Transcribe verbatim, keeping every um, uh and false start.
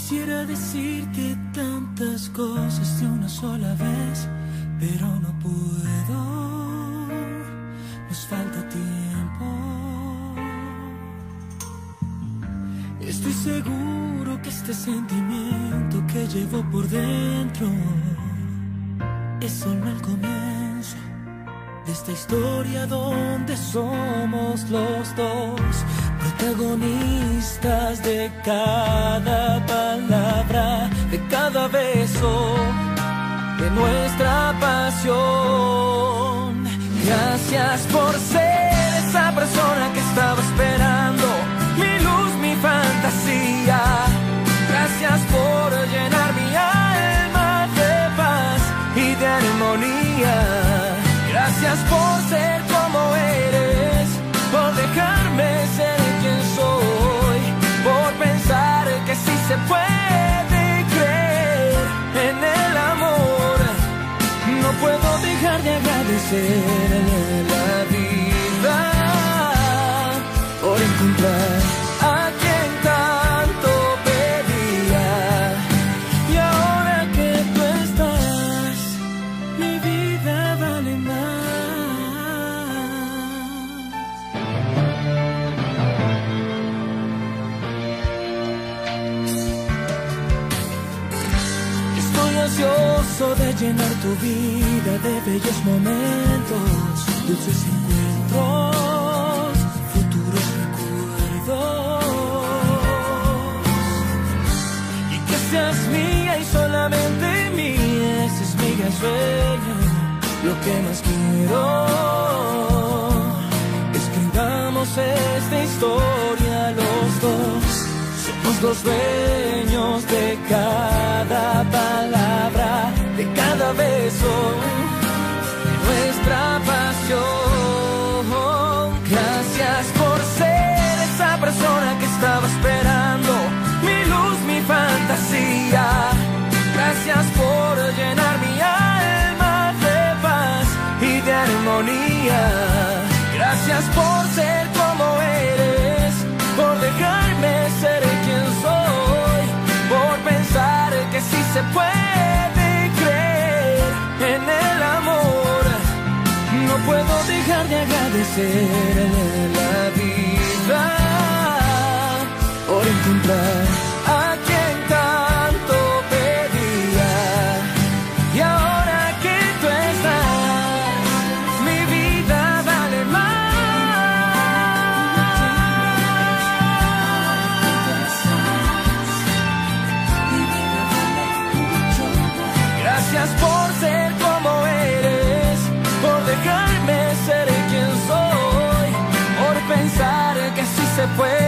Quisiera decirte tantas cosas de una sola vez, pero no puedo, nos falta tiempo. Estoy seguro que este sentimiento que llevo por dentro es solo el comienzo de esta historia donde somos los dos protagonistas de cada palabra, de cada beso, de nuestra pasión. Gracias por ser esa persona que estaba esperando, mi luz, mi fantasía. Gracias por llenar mi alma de paz y de armonía. Gracias por ser como eres, por dejarme ser quien soy, por pensar que sí se puede creer en el amor. No puedo dejar de agradecerle la vida por encontrar a quien tanto pedía. Y ahora que tú estás, mi vida vale más. Ansioso de llenar tu vida de bellos momentos, dulces encuentros, futuros recuerdos. Y que seas mía y solamente mía, ese es mi gran sueño, lo que más quiero. Escribamos esta historia los dos, somos los dueños de cada palabra, de cada beso, de nuestra pasión. Gracias por ser esa persona que estaba esperando, mi luz, mi fantasía. Gracias por llenar mi alma de paz y de armonía. Gracias por ser como eres, por dejarme ser quien soy, por pensar que sí se puede creer en el amor. No puedo dejar de agradecerle la vida por encontrar a quien tanto pedía. Y ahora que tú estás, mi vida vale Gracias por ser como eres, por dejarme ser quien soy, por pensar que sí se puede